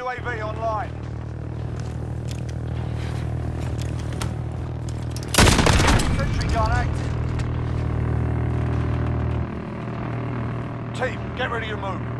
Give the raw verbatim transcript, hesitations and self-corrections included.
U A V online. Sentry gun active. Team, get ready to move.